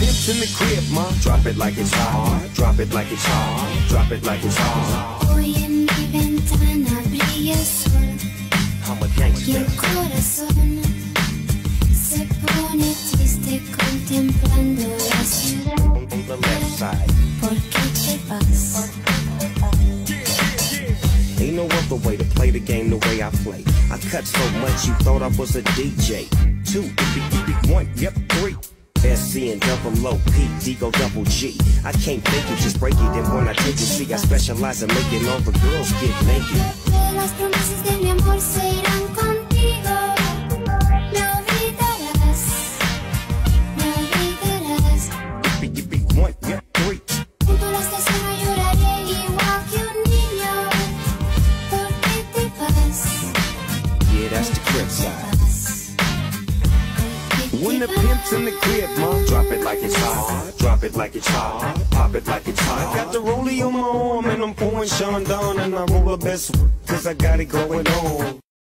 pimp's in the crib, ma. Drop it like it's hot. Drop it like it's hot. Drop it like it's hot. Hoy en mi ventana brilla el sol I'm a y gangster. el corazón se pone triste contemplando la ciudad. On the left side. ¿Por qué te vas? Ain't no other way to play the game the way I play. I cut so much you thought I was a DJ. 2, 1, yep, 3. SC and double O, P, D go double G. I can't fake it, just break it. And when I take it, see, I specialize in making all the girls get naked. Todas las promesas de mi amor se irán contigo. Me olvidarás, me olvidarás. 1, yep, 3. Junto a la estación lloraré igual que un niño. ¿Por qué te vas? Yeah, that's the crib side. When the pimp's in the crib, ma, drop it like it's hot. Drop it like it's hot. Pop it like it's hot. I got the rollie on my arm and I'm pouring Sean down and I roll the best one, cause I got it going on.